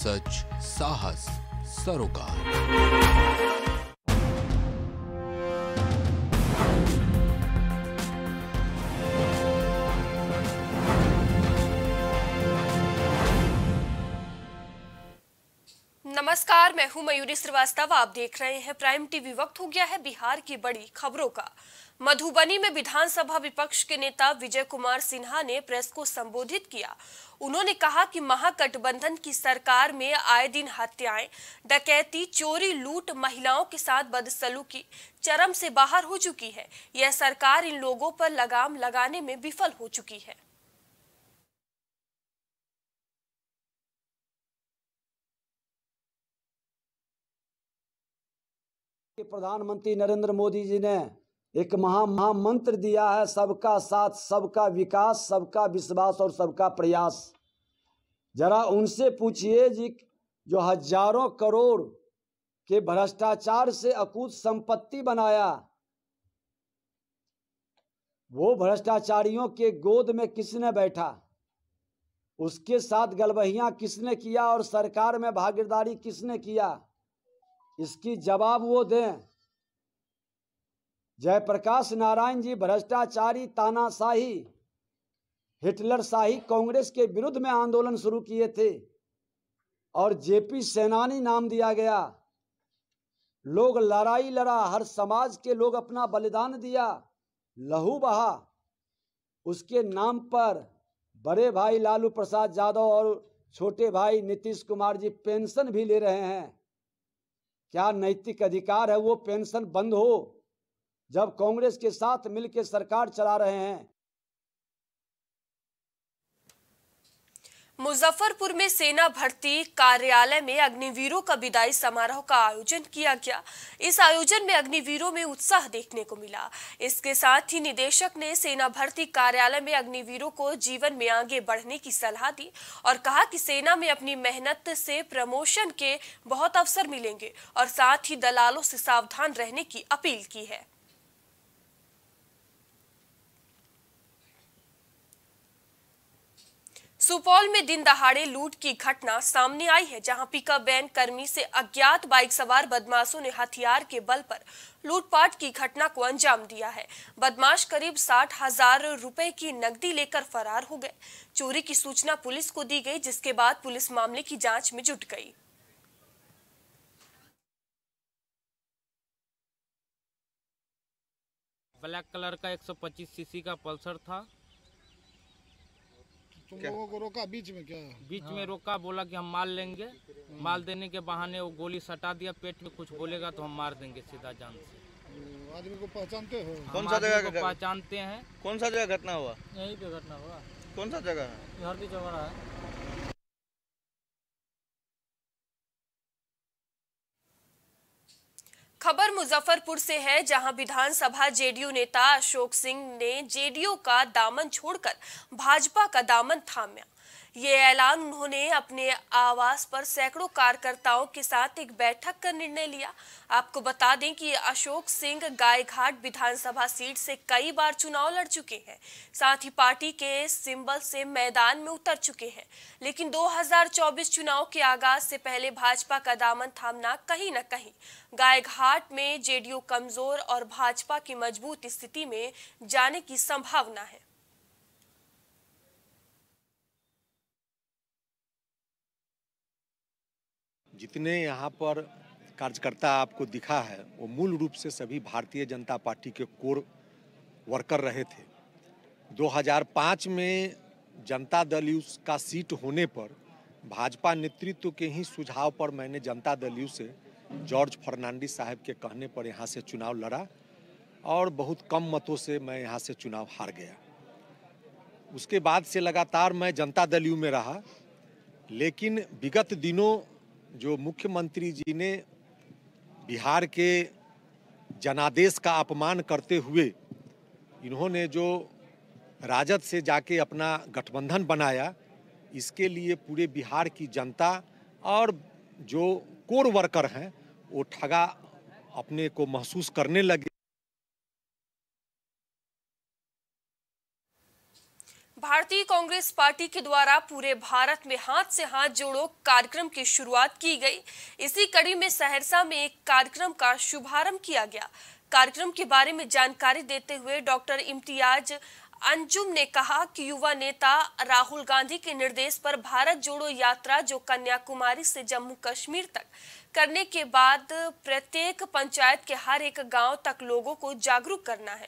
सच, साहस, सरोकार। नमस्कार, मैं हूं मयूरी श्रीवास्तव। आप देख रहे हैं प्राइम टीवी। वक्त हो गया है बिहार की बड़ी खबरों का। मधुबनी में विधानसभा विपक्ष के नेता विजय कुमार सिन्हा ने प्रेस को संबोधित किया। उन्होंने कहा कि महागठबंधन की सरकार में आए दिन हत्याएं, डकैती, चोरी, लूट, महिलाओं के साथ बदसलूकी चरम से बाहर हो चुकी है। यह सरकार इन लोगों पर लगाम लगाने में विफल हो चुकी है। प्रधानमंत्री नरेंद्र मोदी जी ने एक महामंत्र दिया है, सबका साथ, सबका विकास, सबका विश्वास और सबका प्रयास। जरा उनसे पूछिए जी, जो हजारों करोड़ के भ्रष्टाचार से अकूत संपत्ति बनाया, वो भ्रष्टाचारियों के गोद में किसने बैठा, उसके साथ गलबहियां किसने किया और सरकार में भागीदारी किसने किया, इसकी जवाब वो दें। जयप्रकाश नारायण जी भ्रष्टाचारी, तानाशाही, हिटलरशाही कांग्रेस के विरुद्ध में आंदोलन शुरू किए थे और जेपी सेनानी नाम दिया गया। लोग लड़ाई लड़ा, हर समाज के लोग अपना बलिदान दिया, लहू बहा। उसके नाम पर बड़े भाई लालू प्रसाद यादव और छोटे भाई नीतीश कुमार जी पेंशन भी ले रहे हैं। क्या नैतिक अधिकार है वो पेंशन बंद हो जब कांग्रेस के साथ मिलकर सरकार चला रहे हैं? मुजफ्फरपुर में सेना भर्ती कार्यालय में अग्निवीरों का विदाई समारोह का आयोजन किया गया। इस आयोजन में अग्निवीरों में उत्साह देखने को मिला। इसके साथ ही निदेशक ने सेना भर्ती कार्यालय में अग्निवीरों को जीवन में आगे बढ़ने की सलाह दी और कहा कि सेना में अपनी मेहनत से प्रमोशन के बहुत अवसर मिलेंगे और साथ ही दलालों से सावधान रहने की अपील की है। सुपौल में दिन दहाड़े लूट की घटना सामने आई है, जहां पिकअप वैन कर्मी से अज्ञात बाइक सवार बदमाशों ने हथियार के बल पर लूटपाट की घटना को अंजाम दिया है। बदमाश करीब 60,000 रुपए की नकदी लेकर फरार हो गए। चोरी की सूचना पुलिस को दी गई, जिसके बाद पुलिस मामले की जांच में जुट गई। ब्लैक कलर का 125 सीसी का पल्सर था। तुम लोगों को रोका बीच में? क्या बीच में रोका, बोला कि हम माल लेंगे। माल देने के बहाने वो गोली सटा दिया पेट में, कुछ बोलेगा तो हम मार देंगे सीधा जान से। आदमी को पहचानते हो? कौन सा जगह को पहचानते हैं? कौन सा जगह घटना हुआ? यहीं पे घटना हुआ। कौन सा जगह है? हरदी चौराहा है। खबर मुजफ्फरपुर से है, जहां विधानसभा जेडीयू नेता अशोक सिंह ने जेडीयू का दामन छोड़कर भाजपा का दामन थामा। ये ऐलान उन्होंने अपने आवास पर सैकड़ों कार्यकर्ताओं के साथ एक बैठक का निर्णय लिया। आपको बता दें कि अशोक सिंह गायघाट विधानसभा सीट से कई बार चुनाव लड़ चुके हैं, साथ ही पार्टी के सिंबल से मैदान में उतर चुके हैं। लेकिन 2024 चुनाव के आगाज से पहले भाजपा का दामन थामना कहीं न कहीं गायघाट में जेडीयू कमजोर और भाजपा की मजबूत स्थिति में जाने की संभावना है। जितने यहाँ पर कार्यकर्ता आपको दिखा है वो मूल रूप से सभी भारतीय जनता पार्टी के कोर वर्कर रहे थे। 2005 में जनता दल यूथ का सीट होने पर भाजपा नेतृत्व के ही सुझाव पर मैंने जनता दल यूथ से जॉर्ज फर्नांडिस साहब के कहने पर यहाँ से चुनाव लड़ा और बहुत कम मतों से मैं यहाँ से चुनाव हार गया। उसके बाद से लगातार मैं जनता दल यूथ में रहा, लेकिन विगत दिनों जो मुख्यमंत्री जी ने बिहार के जनादेश का अपमान करते हुए इन्होंने जो राजद से जाके अपना गठबंधन बनाया, इसके लिए पूरे बिहार की जनता और जो कोर वर्कर हैं वो ठगा अपने को महसूस करने लगे। भारतीय कांग्रेस पार्टी के द्वारा पूरे भारत में हाथ से हाथ जोड़ो कार्यक्रम की शुरुआत की गई। इसी कड़ी में सहरसा में एक कार्यक्रम का शुभारंभ किया गया। कार्यक्रम के बारे में जानकारी देते हुए डॉक्टर इम्तियाज अंजुम ने कहा कि युवा नेता राहुल गांधी के निर्देश पर भारत जोड़ो यात्रा जो कन्याकुमारी से जम्मू कश्मीर तक करने के बाद प्रत्येक पंचायत के हर एक गांव तक लोगों को जागरूक करना है।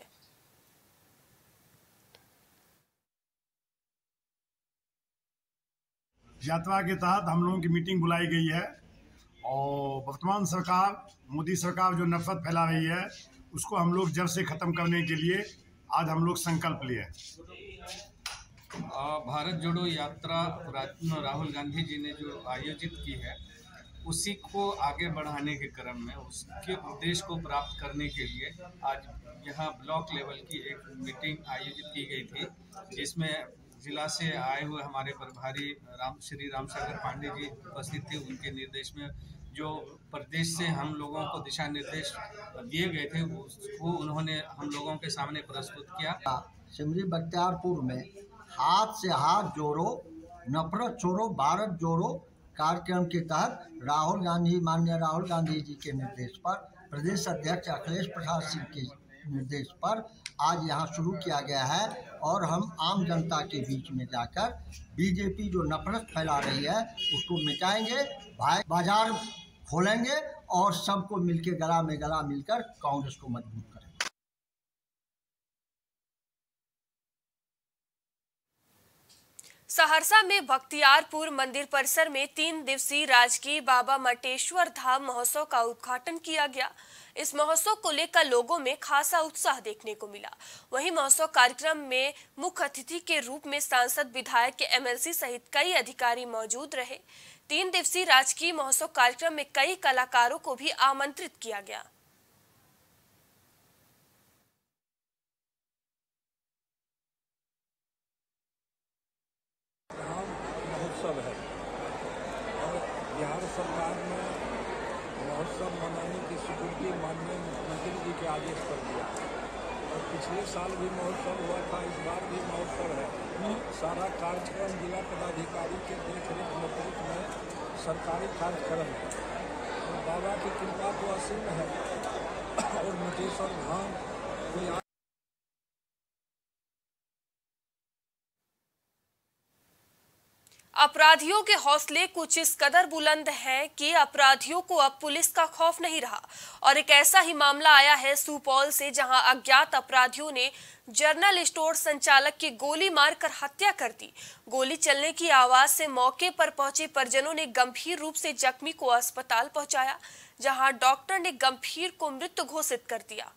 यात्रा के तहत हम लोगों की मीटिंग बुलाई गई है और वर्तमान सरकार, मोदी सरकार जो नफरत फैला रही है उसको हम लोग जड़ से ख़त्म करने के लिए आज हम लोग संकल्प लिए। भारत जोड़ो यात्रा राहुल गांधी जी ने जो आयोजित की है उसी को आगे बढ़ाने के क्रम में उसके उद्देश्य को प्राप्त करने के लिए आज यहाँ ब्लॉक लेवल की एक मीटिंग आयोजित की गई थी, जिसमें जिला से आए हुए हमारे प्रभारी श्री रामसागर पांडे जी उपस्थित थे। उनके निर्देश में जो प्रदेश से हम लोगों को दिशा निर्देश दिए गए थे वो उन्होंने हम लोगों के सामने प्रस्तुत किया। सिमरी बख्तियारपुर में हाथ से हाथ जोड़ो नफरत छोड़ो भारत जोड़ो कार्यक्रम के तहत माननीय राहुल गांधी जी के निर्देश पर प्रदेश अध्यक्ष अखिलेश प्रसाद सिंह के निर्देश पर आज यहाँ शुरू किया गया है और हम आम जनता के बीच में जाकर बीजेपी जो नफरत फैला रही है उसको मिटाएंगे, बाजार खोलेंगे और सबको मिलकर गला में गला मिलकर कांग्रेस को मजबूत करेंगे। सहरसा में बख्तियारपुर मंदिर परिसर में 3 दिवसीय राजकीय बाबा मटेश्वर धाम महोत्सव का उद्घाटन किया गया। इस महोत्सव को लेकर लोगों में खासा उत्साह देखने को मिला। वहीं महोत्सव कार्यक्रम में मुख्य अतिथि के रूप में सांसद, विधायक, एमएलसी सहित कई अधिकारी मौजूद रहे। 3 दिवसीय राजकीय महोत्सव कार्यक्रम में कई कलाकारों को भी आमंत्रित किया गया। महोत्सव है और बिहार सरकार ने महोत्सव मनाने की स्वीकृति माननीय मुख्यमंत्री जी के आदेश पर दिया और पिछले साल भी महोत्सव हुआ था, इस बार भी महोत्सव है। सारा कार्यक्रम जिला पदाधिकारी के देखरेख नेतृत्व में सरकारी कार्यक्रम है और बाबा की कृपा तो असीम है और मटेश्वर धाम कोई अपराधियों के हौसले कुछ इस कदर बुलंद हैं कि अपराधियों को अब पुलिस का खौफ नहीं रहा। और एक ऐसा ही मामला आया है सुपौल से, जहां अज्ञात अपराधियों ने जनरल स्टोर संचालक की गोली मारकर हत्या कर दी। गोली चलने की आवाज से मौके पर पहुंचे परिजनों ने गंभीर रूप से जख्मी को अस्पताल पहुंचाया, जहां डॉक्टर ने गंभीर को मृत घोषित कर दिया।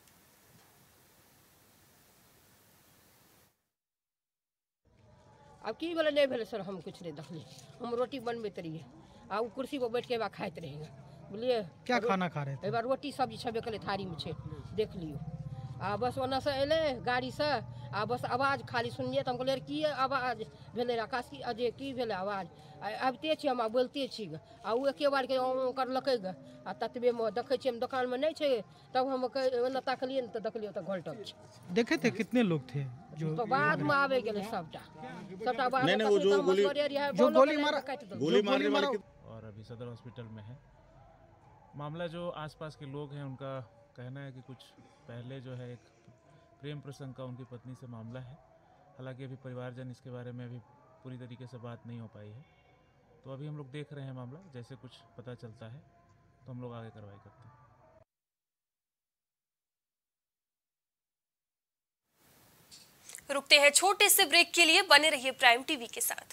अब की बोले नहीं भेले सर, हम कुछ नहीं देखली, हम रोटी बनबे रहिए आ कुर्सी पर बैठ के बा खाइत रहेंगे। बोलिए क्या खाना खा रहे थे? एक बार रोटी सब्जी छबे कले थारी में छे, देख लियो। आ बस ओना से अले गाड़ी से आ बस आवाज खाली सुनिए तो हम कहले की आवाज भेले आकाश की अजय की भेले आवाज आबते छी, हम बोलते छी आ उ एके बार के करलकै ग आ ततबे में देखै छी हम दुकान में नहीं छे, तब हम ओना ताकलिए त देखलियो त घोलटक छ। देखे थे कितने लोग थे जो तो बाद में आवे गेले सबटा बाद नहीं, वो जो गोली मारा और अभी सदर हॉस्पिटल में है। मामला जो आसपास के लोग हैं उनका कहना है कि कुछ पहले जो है एक प्रेम प्रसंग का उनकी पत्नी से मामला है। हालांकि अभी परिवारजन इसके बारे में अभी पूरी तरीके से बात नहीं हो पाई है, तो अभी हम लोग देख रहे हैं मामला, जैसे कुछ पता चलता है तो हम लोग आगे कार्रवाई करते हैं। रुकते हैं छोटे से ब्रेक के लिए, बने रहिए प्राइम टीवी के साथ।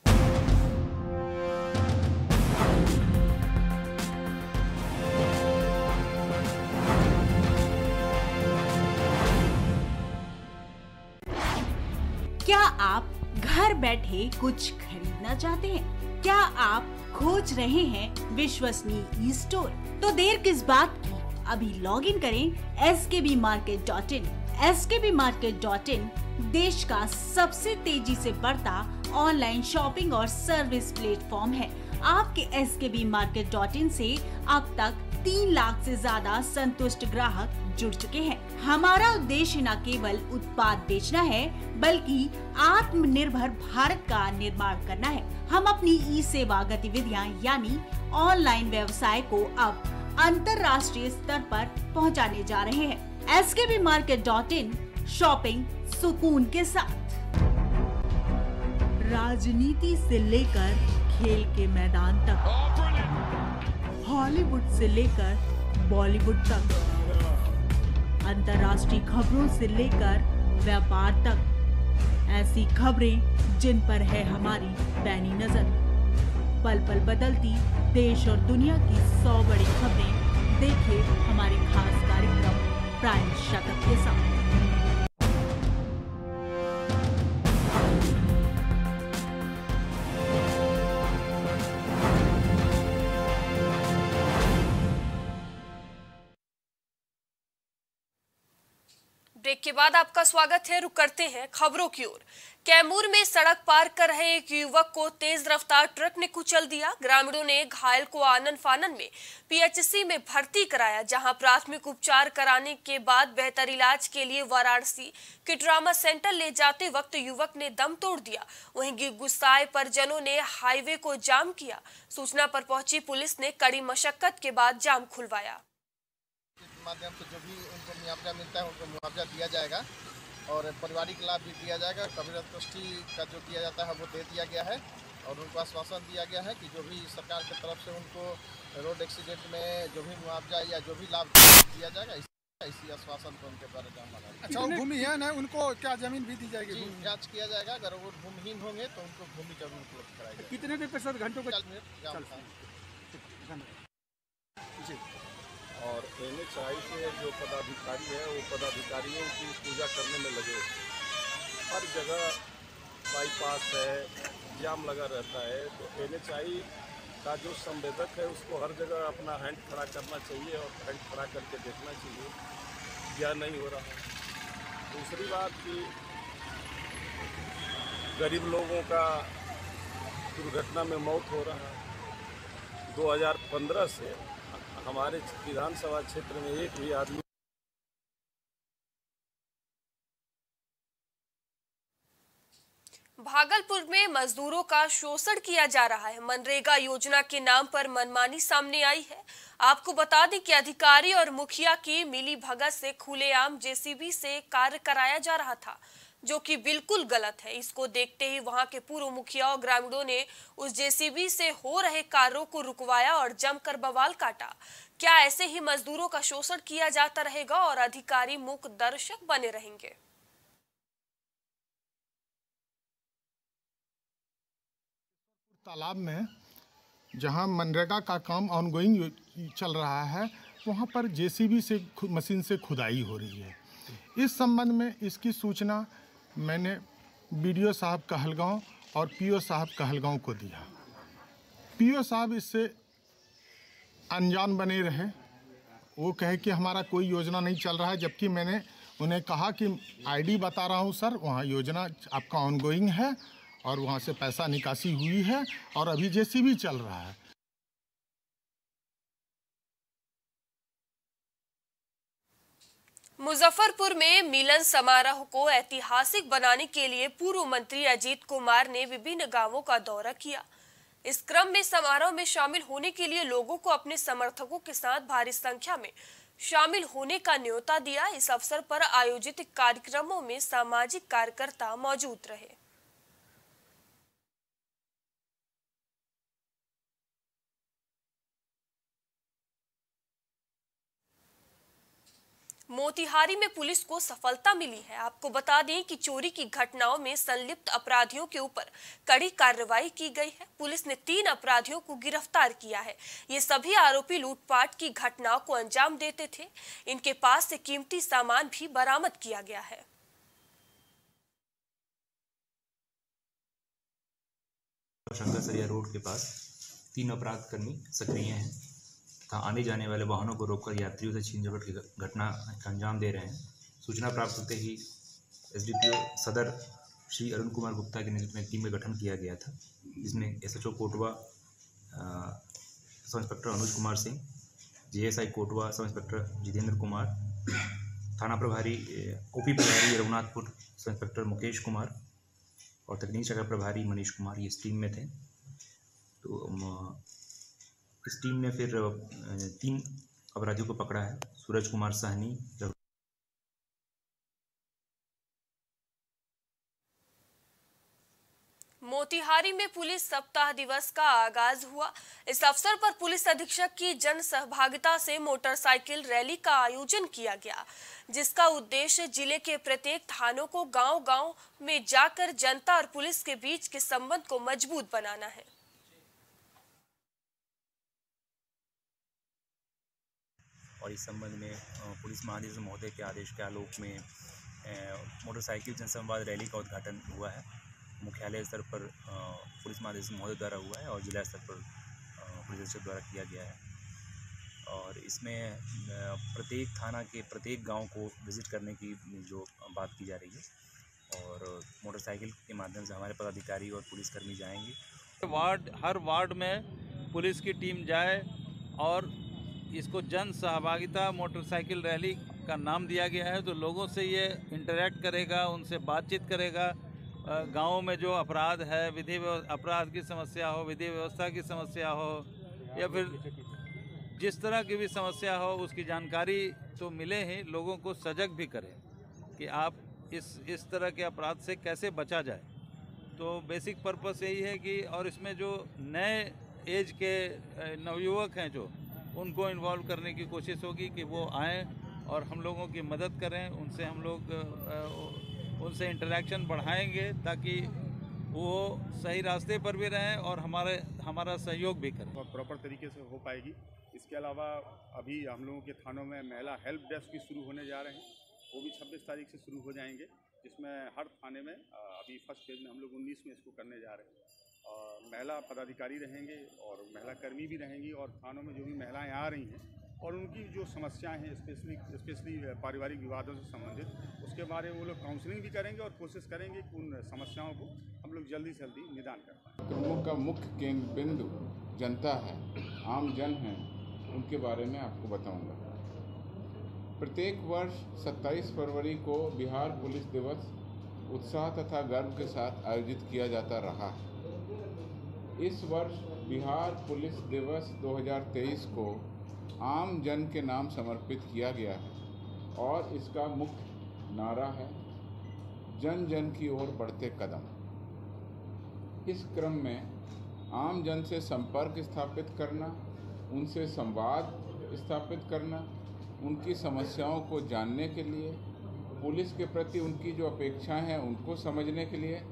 क्या आप घर बैठे कुछ खरीदना चाहते हैं? क्या आप खोज रहे हैं विश्वसनीय ई स्टोर? तो देर किस बात की, अभी लॉग इन करें skbmarket.in। skbmarket.in देश का सबसे तेजी से बढ़ता ऑनलाइन शॉपिंग और सर्विस प्लेटफॉर्म है। आपके skbmarket.in से अब तक 3 लाख से ज्यादा संतुष्ट ग्राहक जुड़ चुके हैं। हमारा उद्देश्य न केवल उत्पाद बेचना है, बल्कि आत्मनिर्भर भारत का निर्माण करना है। हम अपनी ई सेवा गतिविधियां यानी ऑनलाइन व्यवसाय को अब अंतर्राष्ट्रीय स्तर पर पहुंचाने जा रहे हैं। skbmarket.in, शॉपिंग सुकून के साथ। राजनीति से लेकर खेल के मैदान तक, हॉलीवुड से लेकर बॉलीवुड तक, अंतर्राष्ट्रीय खबरों से लेकर व्यापार तक, ऐसी खबरें जिन पर है हमारी पैनी नजर। पल पल बदलती देश और दुनिया की 100 बड़ी खबरें देखिए हमारे खास कार्यक्रम प्राइम शतक के साथ। ब्रेक के बाद आपका स्वागत है। रुक करते हैं खबरों की ओर। कैमूर में सड़क पार कर रहे एक युवक को तेज रफ्तार ट्रक ने कुचल दिया। ग्रामीणों ने घायल को आनन फानन में पीएचसी में भर्ती कराया, जहां प्राथमिक उपचार कराने के बाद बेहतर इलाज के लिए वाराणसी के ट्रामा सेंटर ले जाते वक्त युवक ने दम तोड़ दिया। वहीं गुस्साए परिजनों ने हाईवे को जाम किया। सूचना पर पहुंची पुलिस ने कड़ी मशक्कत के बाद जाम खुलवाया। माध्यम से जो भी उनको मुआवजा मिलता है उनको मुआवजा दिया जाएगा और पारिवारिक लाभ भी दिया जाएगा। कबीरत पुष्टि का जो दिया जाता है वो दे दिया गया है और उनको आश्वासन दिया गया है कि जो भी सरकार की तरफ से उनको रोड एक्सीडेंट में जो भी मुआवजा या जो भी लाभ दिया जाएगा, इसी आश्वासन को उनके द्वारा जाना है। अच्छा, वो भूमिहीन है, उनको क्या जमीन भी दी जाएगी? जाँच किया जाएगा, अगर वो भूमिहीन होंगे तो उनको भूमि जमीन उपलब्ध कराई जाएगी। कितने देर प्रतिशत घंटों को? और NHI के जो पदाधिकारी है वो पदाधिकारियों की पूजा करने में लगे। हर जगह बाईपास है, जाम लगा रहता है, तो NHI का जो संवेदक है उसको हर जगह अपना हैंड खड़ा करना चाहिए और हैंड खड़ा करके देखना चाहिए क्या नहीं हो रहा। दूसरी बात कि गरीब लोगों का दुर्घटना में मौत हो रहा है। 2015 से हमारे विधानसभा क्षेत्र में एक भी आदमी। भागलपुर में मजदूरों का शोषण किया जा रहा है। मनरेगा योजना के नाम पर मनमानी सामने आई है। आपको बता दें कि अधिकारी और मुखिया की मिली भगत से खुलेआम जेसीबी से कार्य कराया जा रहा था, जो कि बिल्कुल गलत है। इसको देखते ही वहां के पूर्व मुखिया और ग्रामीणों ने उस जेसीबी से हो रहे कार्यों को रुकवाया और जमकर बवाल काटा। क्या ऐसे ही मजदूरों का शोषण किया जाता रहेगा और अधिकारी मूक दर्शक बने रहेंगे? तालाब में जहां मनरेगा का काम ऑनगोइंग चल रहा है, वहां पर जेसीबी से मशीन से खुदाई हो रही है। इस संबंध में इसकी सूचना मैंने बीडीओ साहब कहलगांव और पीओ साहब कहलगांव को दिया। पीओ साहब इससे अनजान बने रहे। वो कहे कि हमारा कोई योजना नहीं चल रहा है, जबकि मैंने उन्हें कहा कि आईडी बता रहा हूं सर, वहाँ योजना आपका ऑनगोइंग है और वहाँ से पैसा निकासी हुई है और अभी जेसीबी चल रहा है। मुजफ्फरपुर में मिलन समारोह को ऐतिहासिक बनाने के लिए पूर्व मंत्री अजीत कुमार ने विभिन्न गांवों का दौरा किया। इस क्रम में समारोह में शामिल होने के लिए लोगों को अपने समर्थकों के साथ भारी संख्या में शामिल होने का न्योता दिया। इस अवसर पर आयोजित कार्यक्रमों में सामाजिक कार्यकर्ता मौजूद रहे। मोतिहारी में पुलिस को सफलता मिली है। आपको बता दें कि चोरी की घटनाओं में संलिप्त अपराधियों के ऊपर कड़ी कार्रवाई की गई है। पुलिस ने 3 अपराधियों को गिरफ्तार किया है। ये सभी आरोपी लूटपाट की घटनाओं को अंजाम देते थे। इनके पास से कीमती सामान भी बरामद किया गया है। शंकरसरिया रोड के पास 3 अपराध कर्मी सक्रिय हैं तथा आने जाने वाले वाहनों को रोककर यात्रियों से छीन झपट की घटना का अंजाम दे रहे हैं। सूचना प्राप्त होते ही एसडीपीओ सदर श्री अरुण कुमार गुप्ता के नेतृत्व में टीम का गठन किया गया था, जिसमें SHO Kotwa sub inspector Anuj Kumar Singh, GSI Kotwa sub inspector Jitendra Kumar, थाना प्रभारी ओपी प्रभारी रघुनाथपुर सब इंस्पेक्टर मुकेश कुमार और तकनीकी शाखा प्रभारी मनीष कुमार, ये इस टीम में थे। तो इस टीम ने फिर 3 अपराधियों को पकड़ा है। सूरज कुमार सहनी, मोतिहारी में पुलिस सप्ताह दिवस का आगाज हुआ। इस अवसर पर पुलिस अधीक्षक की जन सहभागिता से मोटरसाइकिल रैली का आयोजन किया गया, जिसका उद्देश्य जिले के प्रत्येक थानों को गांव-गांव में जाकर जनता और पुलिस के बीच के संबंध को मजबूत बनाना है। और इस संबंध में पुलिस महानिदेशक महोदय के आदेश के आलोक में मोटरसाइकिल जनसंवाद रैली का उद्घाटन हुआ है। मुख्यालय स्तर पर पुलिस महानिदेशक महोदय द्वारा हुआ है और जिला स्तर पर पुलिस अधीक्षक द्वारा किया गया है। और इसमें प्रत्येक थाना के प्रत्येक गांव को विजिट करने की जो बात की जा रही है और मोटरसाइकिल के माध्यम से हमारे पदाधिकारी और पुलिसकर्मी जाएंगे। हर वार्ड में पुलिस की टीम जाए और इसको जन सहभागिता मोटरसाइकिल रैली का नाम दिया गया है। तो लोगों से ये इंटरेक्ट करेगा, उनसे बातचीत करेगा। गाँव में जो अपराध है, अपराध की समस्या हो, विधि व्यवस्था की समस्या हो या फिर जिस तरह की भी समस्या हो, उसकी जानकारी तो मिले ही, लोगों को सजग भी करें कि आप इस तरह के अपराध से कैसे बचा जाए। तो बेसिक पर्पस यही है कि और इसमें जो नए एज के नवयुवक हैं जो उनको इन्वॉल्व करने की कोशिश होगी कि वो आएँ और हम लोगों की मदद करें। उनसे हम लोग उनसे इंटरेक्शन बढ़ाएंगे ताकि वो सही रास्ते पर भी रहें और हमारा सहयोग भी करें और प्रॉपर तरीके से हो पाएगी। इसके अलावा अभी हम लोगों के थानों में महिला हेल्प डेस्क भी शुरू होने जा रहे हैं, वो भी 26 तारीख से शुरू हो जाएंगे, जिसमें हर थाने में अभी फर्स्ट फेज में हम लोग 19 में इसको करने जा रहे हैं। और महिला पदाधिकारी रहेंगे और महिला कर्मी भी रहेंगी और थानों में जो भी महिलाएं आ रही हैं और उनकी जो समस्याएं हैं स्पेशली पारिवारिक विवादों से संबंधित, उसके बारे में वो लोग काउंसलिंग भी करेंगे और कोशिश करेंगे कि उन समस्याओं को हम लोग जल्दी से जल्दी निदान कर पाएँ। आक्रमण का मुख्य केंद्र बिंदु जनता है, आम जन हैं, उनके बारे में आपको बताऊंगा। प्रत्येक वर्ष 27 फरवरी को बिहार पुलिस दिवस उत्साह तथा गर्व के साथ आयोजित किया जाता रहा है। इस वर्ष बिहार पुलिस दिवस 2023 को आम जन के नाम समर्पित किया गया है और इसका मुख्य नारा है जन जन की ओर बढ़ते कदम। इस क्रम में आम जन से संपर्क स्थापित करना, उनसे संवाद स्थापित करना, उनकी समस्याओं को जानने के लिए, पुलिस के प्रति उनकी जो अपेक्षाएं हैं उनको समझने के लिए।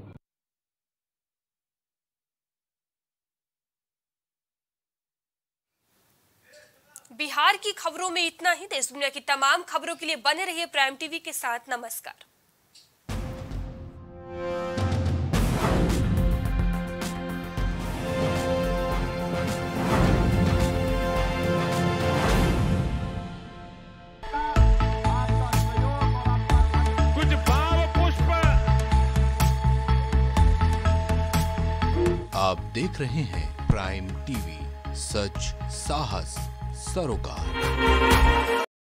बिहार की खबरों में इतना ही। देश दुनिया की तमाम खबरों के लिए बने रहिए प्राइम टीवी के साथ। नमस्कार। कुछ भाव पुष्प। आप देख रहे हैं प्राइम टीवी, सच साहस सरोकार।